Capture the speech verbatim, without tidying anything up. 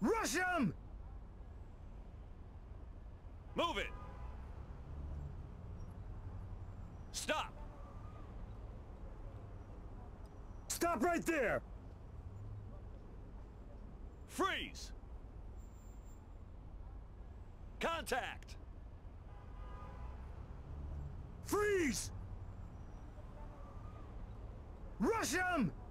Rush him! Move it! Stop! Stop right there! Freeze! Contact! Freeze! Rush him!